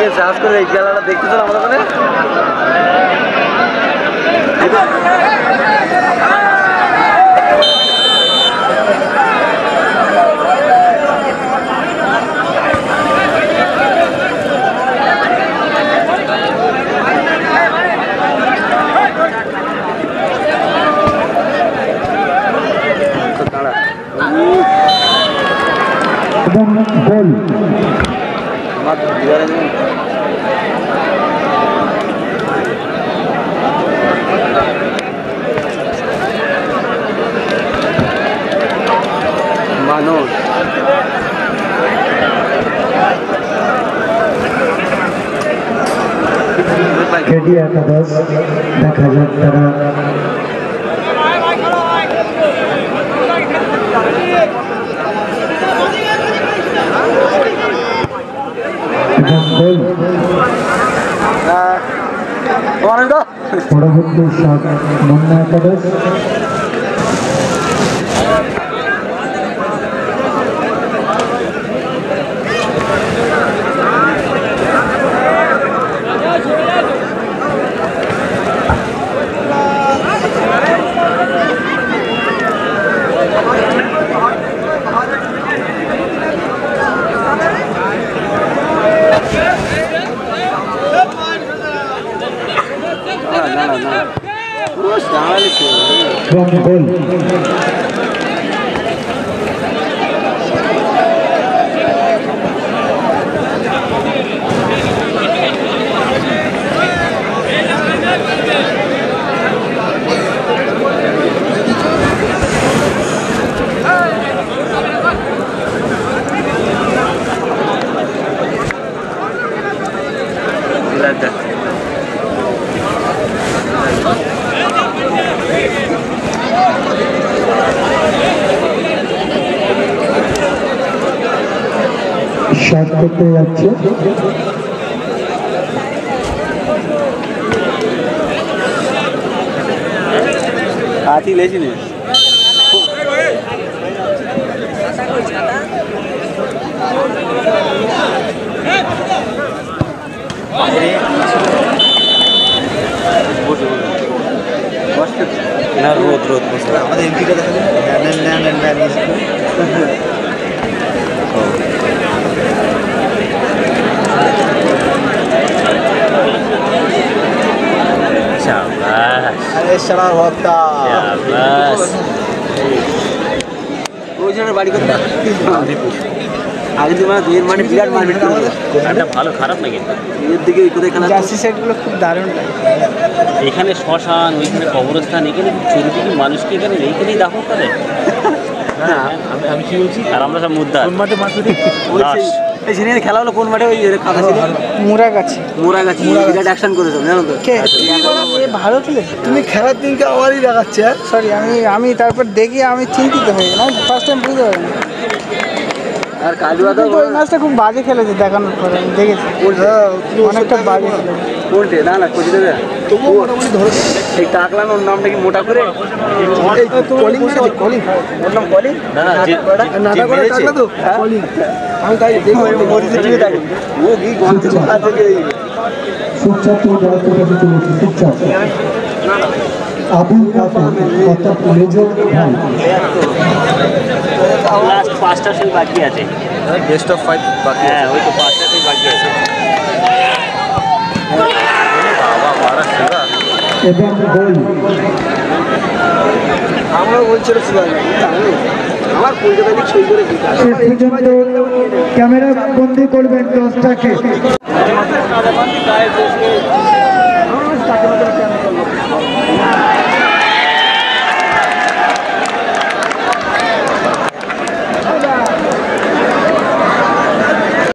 সাহস করে এই খেলাটা দেখতেছ আমাদের ওখানে গোল মানুষ খেটি একাদশ দেখা যাক তারা পরবর্তী শট মুন্না একাদশ গোল শট করতে যাচ্ছে হাতি লেছি নে না রোদ রোদ আমাদের এমপিটা দেখা বাড়ি করতে আগে দুয়ের মানে বিরাট মারপিট ভালো খারাপ নাকি এর দিকে কোথায় খেলা জার্সি সেটগুলো খুব দারুণ এখানে শ্মশান ওইখানে কবরস্থান এখানে চুরিটি মানুষকে এখানে এইখানেই দাফন করে আমি কি বলছি আর আমরা সব মুদ্রা মাঠে মাঠে এই সিনিয়র খেলা হলো কোন মাঠে ওই খাতা ছিল মোরাগাছি বিরাট অ্যাকশন করেছো জানো তো ভালো খেলে তুমি খেলার দিনকে আবারই দেখাচ্ছে সরি আমি তারপর দেখি আমি চিন্তিত হয়ে গেলাম ফার্স্ট টাইম বুঝতে পারিনি আর কালুয়া তো ওই ম্যাচটা খুব বাজে খেলেছে দেখানোর পরে আমি দেখেছি অনেকটা বাজে কোনটে না না কোচি দেবে তবুও মোটামুটি ধরে এই টাকলান ওর নামটা কি মোটা করে কলিং ওর নাম কলিং না না করে টাকলা তো কলিং আমি তাই দেখি মরিতে দিয়ে থাকি ও কি গন্তি মাথা থেকে সুচাত দাঁড়াতে পারছে চলেছে সুচাত আবুল কাফের কত মেজর ভাই লাস্ট পাঁচটা সেই বাকি আছে বেস্ট অফ 5 বাকি হ্যাঁ ওই তো পাঁচটা সেই বাকি আছে বাবা মারা সেরা এবং গোল আমরা বলছিল আমার কলকাতা লিগ সই করে দিতে ক্যামেরা বন্দি করবেন দশটাকে